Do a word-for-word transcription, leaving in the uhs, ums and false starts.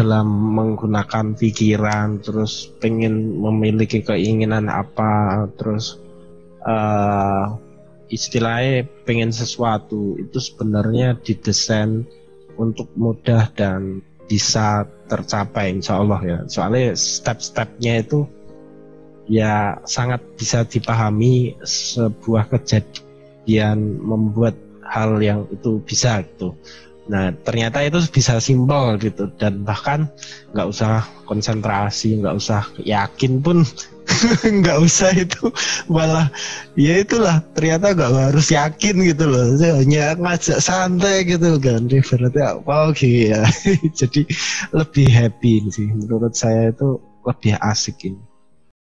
dalam menggunakan pikiran, terus pengen memiliki keinginan apa, terus uh, istilahnya pengen sesuatu, itu sebenarnya didesain untuk mudah dan bisa tercapai insya Allah ya. Soalnya step-stepnya itu ya sangat bisa dipahami, sebuah kejadian membuat hal yang itu bisa gitu. Nah ternyata itu bisa simpel gitu, dan bahkan nggak usah konsentrasi, nggak usah yakin pun nggak usah, itu malah ya itulah, ternyata nggak harus yakin gitu loh, hanya ngajak santai gitu kan, berarti apa gitu ya. Jadi lebih happy sih menurut saya, itu lebih asik ini.